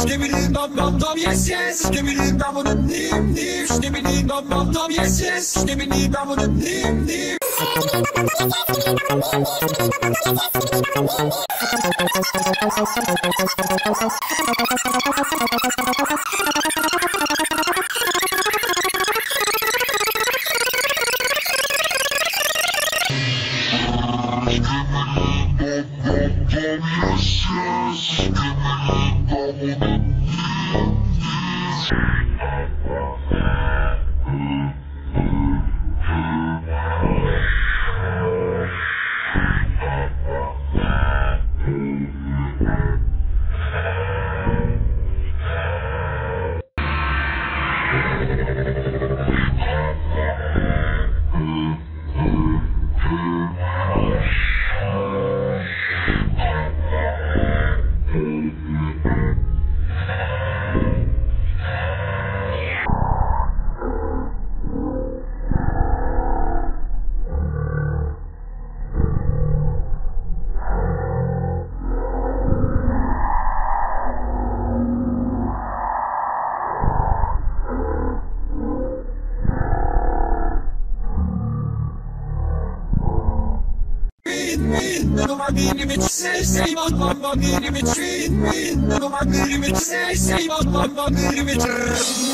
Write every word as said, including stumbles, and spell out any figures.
Skibbity dum dum dum, yes yes. Skibbity dum dum dim dim. Skibbity dum dum dum, yes yes. Skibbity dum dum dim dim. Say, say, one, one, one, say, say, one, one, say, say, one, one,